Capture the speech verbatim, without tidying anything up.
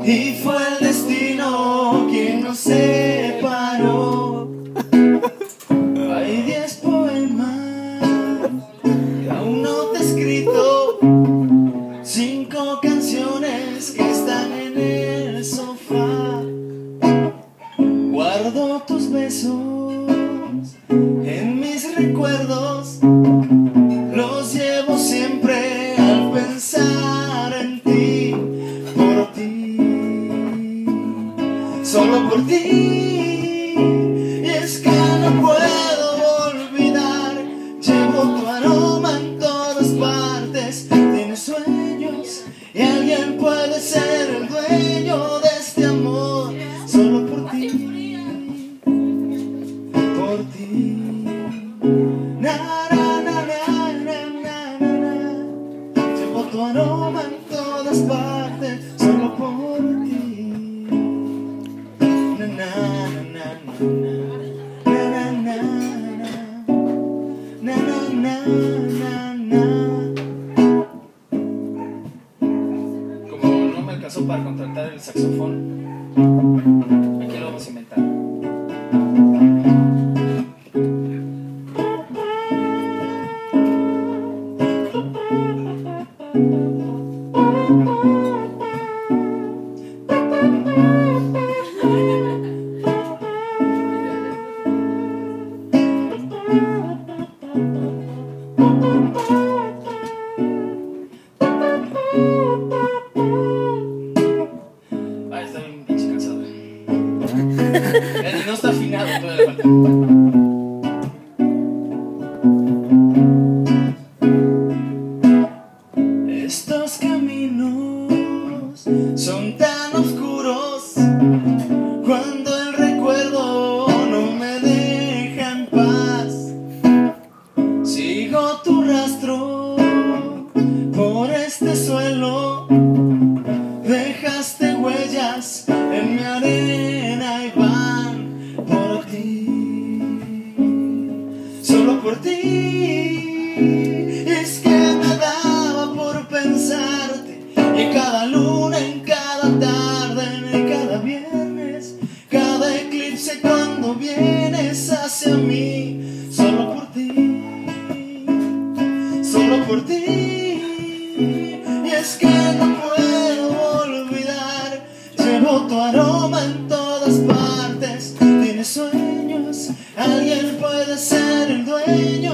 y fue el destino quien nos separó. Hay diez poemas que aún no te he escrito, cinco canciones que están en el sofá. Guardo tus besos en mis recuerdos, los llevo siempre al pensar en ti, por ti, solo por ti. Y es que no puedo olvidar, llevo tu aroma en todas partes. Tienes sueños y alguien puede ser el dueño de este amor, solo por ti, por ti. Na, na, na, na, na, na, na, na. Llevo tu aroma en todas partes, solo por ti. Na, na, na, na, na, na, na, na, na, na, na, na. Como no me alcanzó para contratar el saxofón, aquí lo vamos a inventar. Ah, está bien pinche cansado. Y no está afinado, todavía le falta. Estos caminos son tan oscuros cuando el recuerdo no me deja en paz. Sigo tu rastro por este suelo, dejaste huellas en mi arena y van por ti, solo por ti. Es que me daba por pensarte en cada luna, en cada tarde, en cada viernes, cada eclipse cuando vienes hacia mí, solo por ti, solo por ti. Y es que no puedo olvidar, llevo tu aroma en todas partes. Tienes sueños, alguien puede ser el dueño